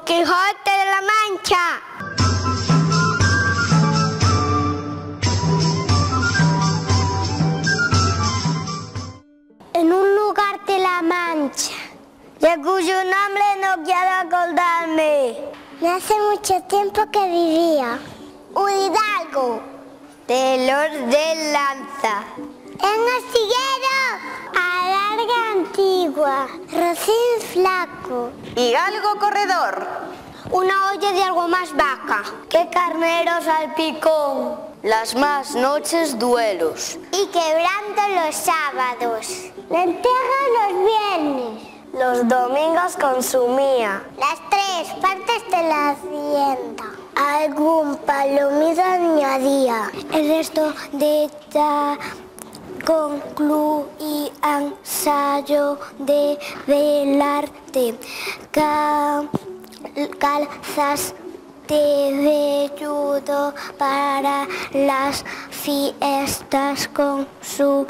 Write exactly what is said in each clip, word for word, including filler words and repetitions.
Quijote de la Mancha. En un lugar de la Mancha, de cuyo nombre no quiero acordarme, no hace mucho tiempo que vivía un hidalgo de los de Lanza. En astillero, a larga antigua, rocín flaco, hidalgo corredor, una olla de algo más vaca que carneros al picón, las más noches duelos y quebrando los sábados, lentejas los viernes, los domingos consumía las tres partes de la hacienda. Algún palomino añadía, el resto de esta concluían ensayo de velarte, Cal calzas de velludo para las fiestas con su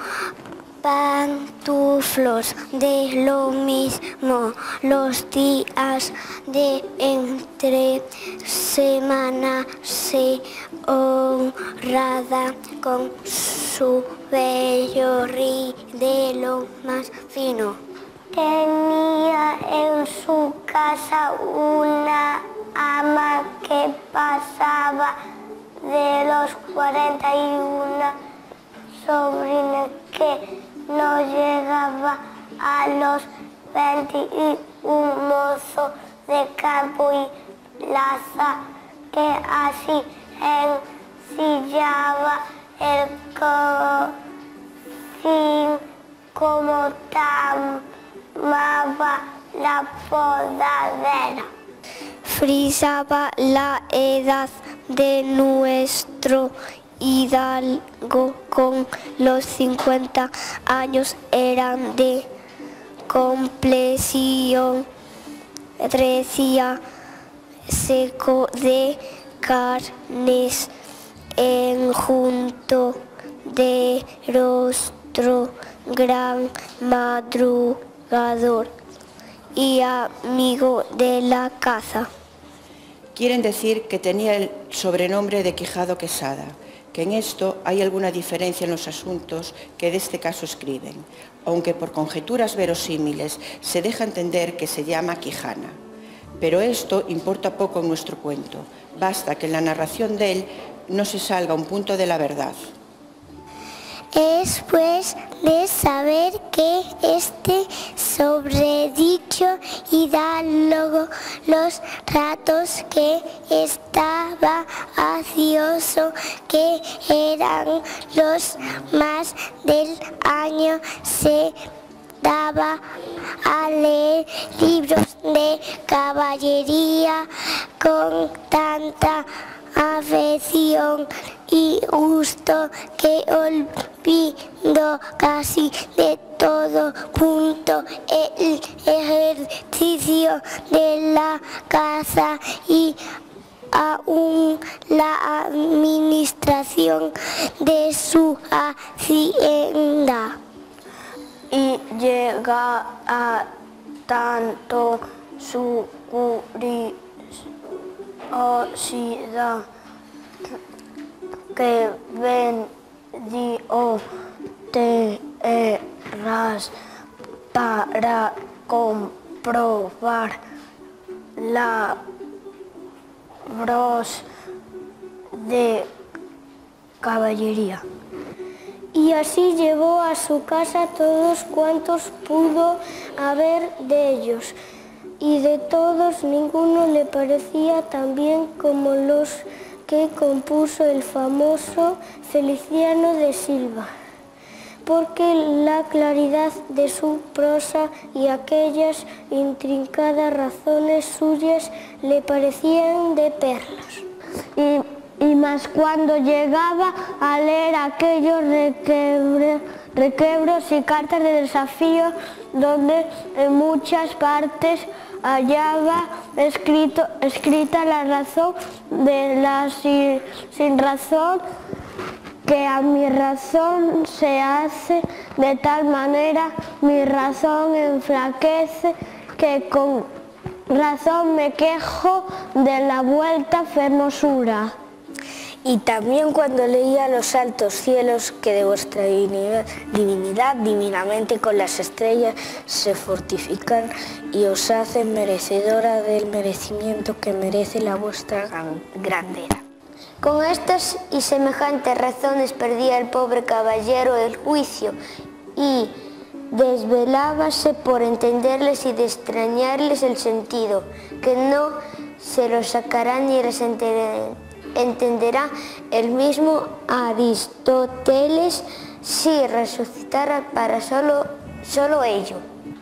pantuflos de lo mismo los días de entre semana se honrada con su bello ri de lo más fino. Tenía en su casa una ama que pasaba de los cuarenta y una sobrinos que no llegaba a los veinte y un mozo de campo y plaza que así ensillaba el cocín como tamaba la podadera. Frisaba la edad de nuestro hidalgo con los cincuenta años, eran de complexión recia, seco de carnes, enjunto de rostro, gran madrugador y amigo de la caza. Quieren decir que tenía el sobrenombre de Quijado Quesada, que en esto hay alguna diferencia en los asuntos que de este caso escriben, aunque por conjeturas verosímiles se deja entender que se llama Quijana. Pero esto importa poco en nuestro cuento, basta que en la narración de él no se salga un punto de la verdad. Es pues de saber que este sobredicho hidalgo los ratos que estaba ocioso, que eran los más del año, se daba a leer libros de caballería con tanta afección y gusto que olvidó casi de todo punto el ejercicio de la caza y aún la administración de su hacienda. Y llega a tanto su curiosidad que vendió tierras para comprobar la bros de caballería. Y así llevó a su casa todos cuantos pudo haber de ellos, y de todos ninguno le parecía tan bien como los que compuso el famoso Feliciano de Silva, porque la claridad de su prosa y aquellas intrincadas razones suyas le parecían de perlas. Y Y más cuando llegaba a leer aquellos requebre, requebros y cartas de desafío donde en muchas partes hallaba escrito, escrita la razón de la sin, sin razón, que a mi razón se hace de tal manera, mi razón enflaquece, que con razón me quejo de la vuelta fermosura. Y también cuando leía los altos cielos que de vuestra divinidad divinamente con las estrellas se fortifican y os hacen merecedora del merecimiento que merece la vuestra grandeza. Con estas y semejantes razones perdía el pobre caballero el juicio y desvelábase por entenderles y de extrañarles el sentido, que no se lo sacará ni les entenderá el mismo Aristóteles si resucitara para solo, solo ello.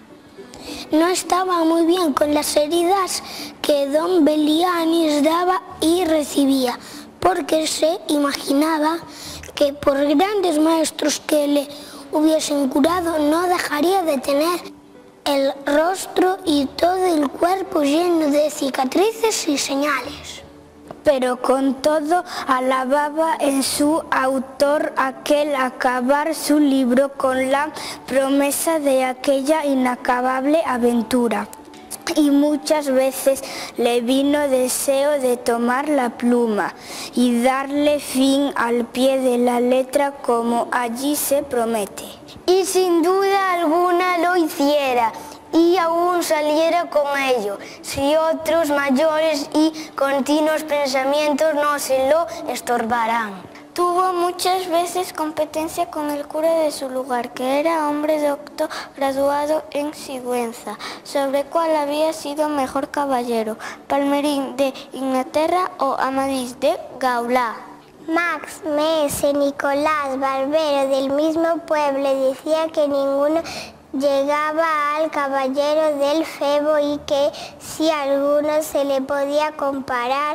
No estaba muy bien con las heridas que don Belianis daba y recibía, porque se imaginaba que por grandes maestros que le hubiesen curado no dejaría de tener el rostro y todo el cuerpo lleno de cicatrices y señales. Pero con todo alababa en su autor aquel acabar su libro con la promesa de aquella inacabable aventura. Y muchas veces le vino deseo de tomar la pluma y darle fin al pie de la letra como allí se promete. Y sin duda alguna lo hiciera, y aún saliera con ello, si otros mayores y continuos pensamientos no se lo estorbarán. Tuvo muchas veces competencia con el cura de su lugar, que era hombre doctor graduado en Sigüenza, sobre cual había sido mejor caballero, Palmerín de Inglaterra o Amadís de Gaulá. Max Mese Nicolás Barbero del mismo pueblo decía que ninguno llegaba al caballero del Febo y que si alguno se le podía comparar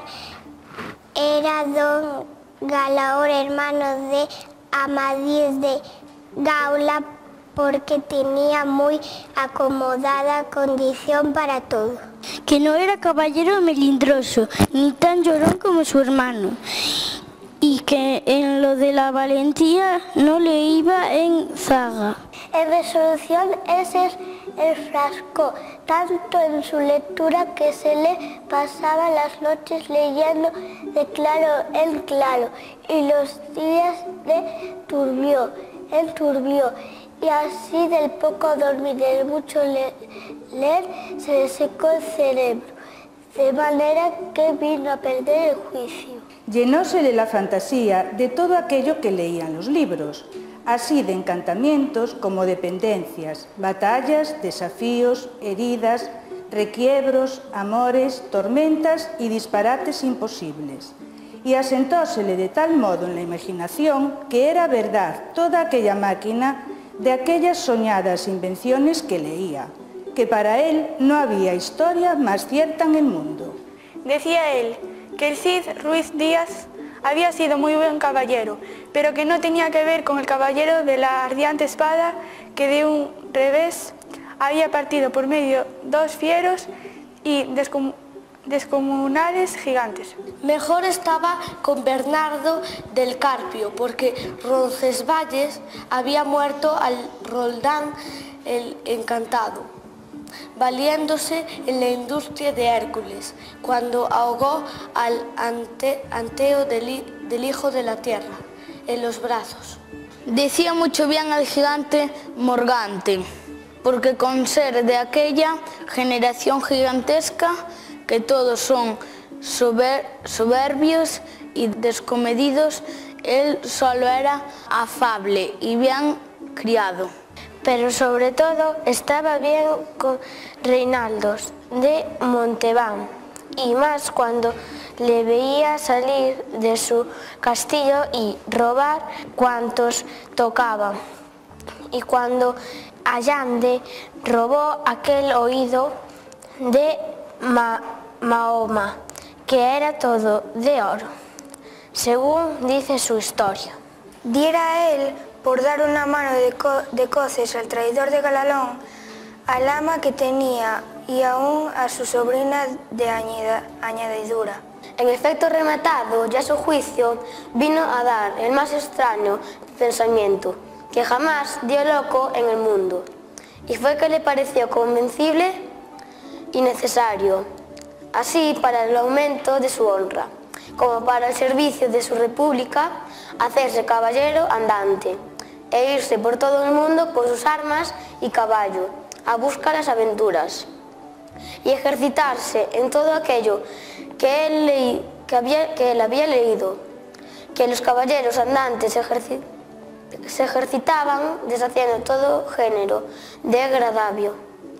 era don Galaor, hermano de Amadís de Gaula, porque tenía muy acomodada condición para todo. Que no era caballero melindroso, ni tan llorón como su hermano, y que en lo de la valentía no le iba en zaga. En resolución ese es el frasco, tanto en su lectura que se le pasaba las noches leyendo de claro en claro, y los días de turbio en turbio, y así del poco dormir y del mucho le leer se le secó el cerebro, de manera que vino a perder el juicio. Llenósele la fantasía de todo aquello que leían los libros, así de encantamientos como de pendencias, batallas, desafíos, heridas, requiebros, amores, tormentas y disparates imposibles. Y asentósele de tal modo en la imaginación que era verdad toda aquella máquina de aquellas soñadas invenciones que leía, que para él no había historia más cierta en el mundo. Decía él que el Cid Ruiz Díaz había sido muy buen caballero, pero que no tenía que ver con el caballero de la ardiente espada que de un revés había partido por medio dos fieros y descom descomunales gigantes. Mejor estaba con Bernardo del Carpio, porque Roncesvalles había muerto al Roldán el Encantado, valiéndose en la industria de Hércules, cuando ahogó al ante, Anteo del, del Hijo de la Tierra en los brazos. Decía mucho bien al gigante Morgante, porque con ser de aquella generación gigantesca, que todos son sober, soberbios y descomedidos, él solo era afable y bien criado. Pero sobre todo estaba bien con Reinaldos de Monteván, y más cuando le veía salir de su castillo y robar cuantos tocaban, y cuando Allande robó aquel oído de Ma Mahoma, que era todo de oro, según dice su historia. Diera él por dar una mano de, co de coces al traidor de Galalón, al ama que tenía y aún a su sobrina de añadidura. En efecto, rematado ya su juicio, vino a dar el más extraño pensamiento que jamás dio loco en el mundo, y fue que le pareció convencible y necesario, así para el aumento de su honra, como para el servicio de su república, hacerse caballero andante e irse por todo el mundo con sus armas y caballo a buscar las aventuras y ejercitarse en todo aquello que él, leí, que había, que él había leído, que los caballeros andantes ejerci, se ejercitaban deshaciendo todo género de agravio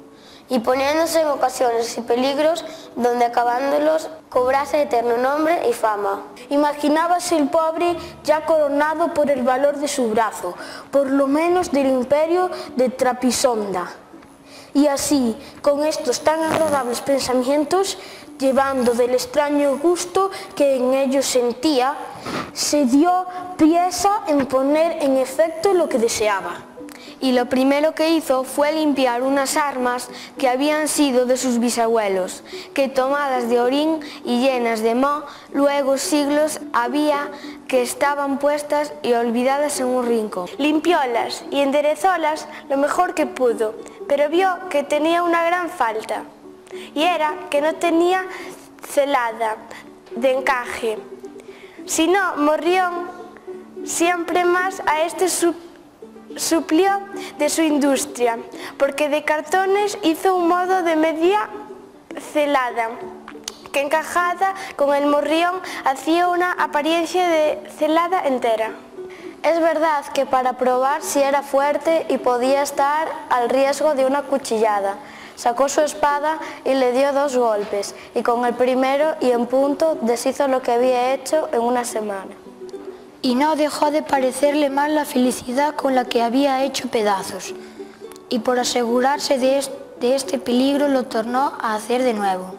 y poniéndose en ocasiones y peligros donde acabándolos cobrase eterno nombre y fama. Imaginábase el pobre ya coronado por el valor de su brazo, por lo menos del imperio de Trapisonda. Y así, con estos tan agradables pensamientos, llevando del extraño gusto que en ellos sentía, se dio priesa en poner en efecto lo que deseaba. Y lo primero que hizo fue limpiar unas armas que habían sido de sus bisabuelos, que tomadas de orín y llenas de moho, luego siglos había que estaban puestas y olvidadas en un rincón. Limpiólas y enderezólas lo mejor que pudo, pero vio que tenía una gran falta, y era que no tenía celada de encaje, sino morrión siempre más a este su suplió de su industria, porque de cartones hizo un modo de media celada, que encajada con el morrión hacía una apariencia de celada entera. Es verdad que para probar si era fuerte y podía estar al riesgo de una cuchillada, sacó su espada y le dio dos golpes, y con el primero y en punto deshizo lo que había hecho en una semana. Y no dejó de parecerle mal la felicidad con la que había hecho pedazos, y por asegurarse de este, de este peligro lo tornó a hacer de nuevo,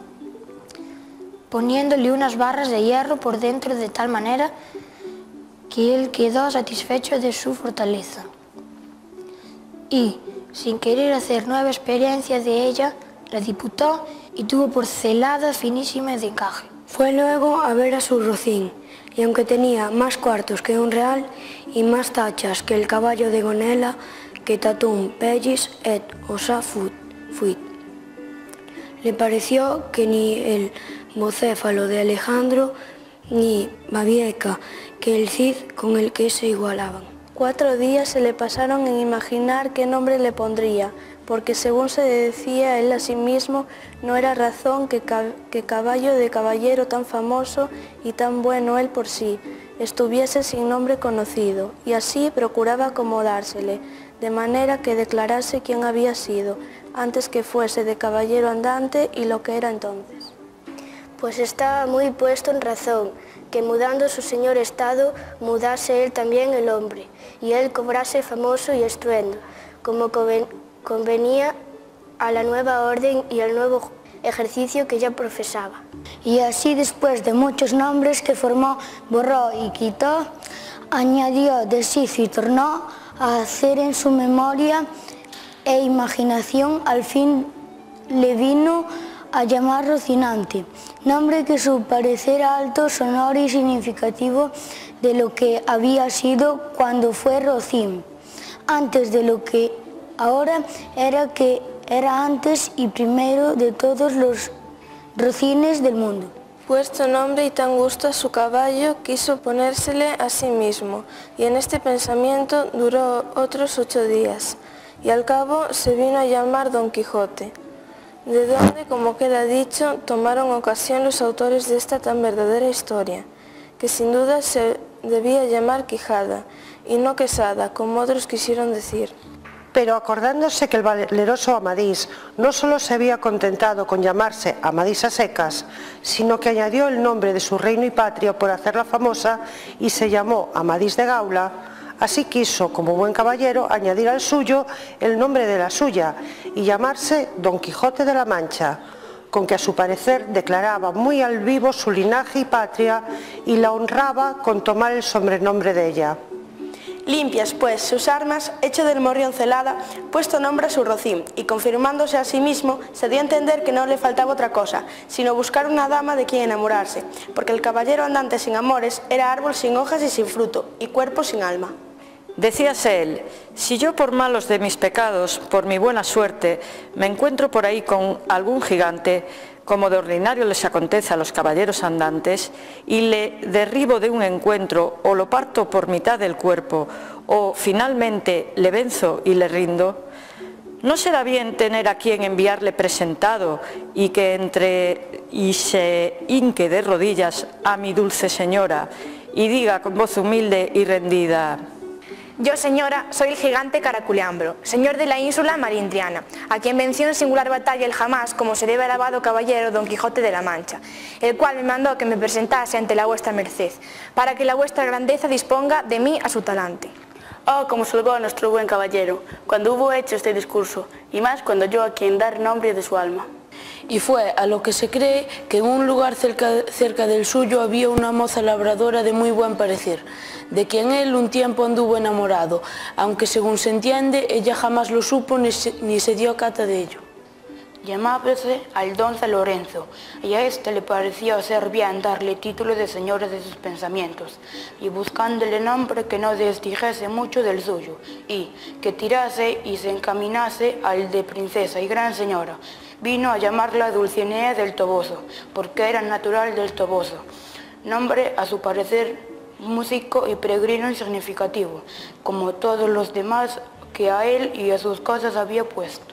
poniéndole unas barras de hierro por dentro de tal manera que él quedó satisfecho de su fortaleza. Y, sin querer hacer nueva experiencia de ella, la diputó y tuvo por celada finísima de encaje. Fue luego a ver a su rocín, y aunque tenía más cuartos que un real y más tachas que el caballo de Gonela, que tatum pellis et osa fuit, le pareció que ni el mocéfalo de Alejandro ni Babieca que el Cid con el que se igualaban. Cuatro días se le pasaron en imaginar qué nombre le pondría, porque según se decía él a sí mismo, no era razón que, que caballo de caballero tan famoso y tan bueno él por sí, estuviese sin nombre conocido, y así procuraba acomodársele, de manera que declarase quién había sido, antes que fuese de caballero andante y lo que era entonces. Pues estaba muy puesto en razón, que mudando su señor estado, mudase él también el hombre, y él cobrase famoso y estruendo, como convenía a la nueva orden y al nuevo ejercicio que ya profesaba. Y así, después de muchos nombres que formó, borró y quitó, añadió, deshizo y tornó a hacer en su memoria e imaginación, al fin le vino a llamar Rocinante, nombre que su parecer alto, sonoro y significativo de lo que había sido cuando fue Rocín, antes de lo que ahora era, que era antes y primero de todos los rocines del mundo. Puesto nombre y tan gusto a su caballo, quiso ponérsele a sí mismo, y en este pensamiento duró otros ocho días, y al cabo se vino a llamar Don Quijote, de donde, como queda dicho, tomaron ocasión los autores de esta tan verdadera historia, que sin duda se debía llamar Quijada, y no Quesada, como otros quisieron decir. Pero acordándose que el valeroso Amadís no solo se había contentado con llamarse Amadís a secas, sino que añadió el nombre de su reino y patria por hacerla famosa y se llamó Amadís de Gaula, así quiso, como buen caballero, añadir al suyo el nombre de la suya y llamarse Don Quijote de la Mancha, con que a su parecer declaraba muy al vivo su linaje y patria y la honraba con tomar el sobrenombre de ella. Limpias, pues, sus armas, hecho del morrión celada, puesto nombre a su rocín, y confirmándose a sí mismo, se dio a entender que no le faltaba otra cosa, sino buscar una dama de quien enamorarse, porque el caballero andante sin amores era árbol sin hojas y sin fruto, y cuerpo sin alma. Decíase él: si yo por malos de mis pecados, por mi buena suerte, me encuentro por ahí con algún gigante, como de ordinario les acontece a los caballeros andantes, y le derribo de un encuentro, o lo parto por mitad del cuerpo, o finalmente le venzo y le rindo, ¿no será bien tener a quien enviarle presentado y que entre y se hinque de rodillas a mi dulce señora y diga con voz humilde y rendida: yo, señora, soy el gigante Caraculeambro, señor de la ínsula Marindriana, a quien venció en singular batalla el jamás, como se debe alabado caballero Don Quijote de la Mancha, el cual me mandó que me presentase ante la vuestra merced, para que la vuestra grandeza disponga de mí a su talante. Oh, como salvó a nuestro buen caballero, cuando hubo hecho este discurso, y más cuando yo a quien dar nombre de su alma. Y fue a lo que se cree que en un lugar cerca, cerca del suyo había una moza labradora de muy buen parecer, de quien él un tiempo anduvo enamorado, aunque según se entiende, ella jamás lo supo ni se, ni se dio cata de ello. Llamábase Aldonza Lorenzo, y a éste le pareció ser bien darle título de señora de sus pensamientos, y buscándole nombre que no desdijese mucho del suyo, y que tirase y se encaminase al de princesa y gran señora, vino a llamarla Dulcinea del Toboso, porque era natural del Toboso, nombre a su parecer músico y peregrino y significativo, como todos los demás que a él y a sus cosas había puesto.